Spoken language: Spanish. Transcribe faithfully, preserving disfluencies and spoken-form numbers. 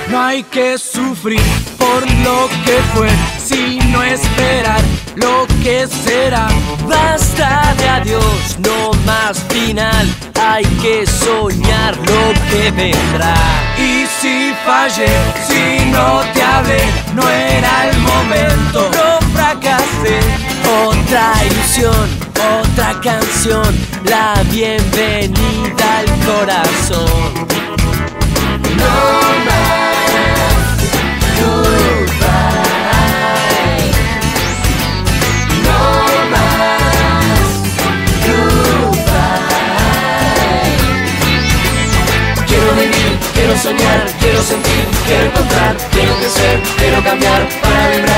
No hay que sufrir por lo que fue, sino esperar lo que será. Basta de adiós, no más final. Hay que soñar lo que vendrá. Y si fallé, si no te hablé, no era el momento. No fracasé. Otra ilusión, otra canción, la bienvenida al corazón. No más goodbye. No más goodbye. Quiero vivir, quiero soñar, quiero sentir, quiero encontrar, quiero crecer, quiero cambiar para vibrar.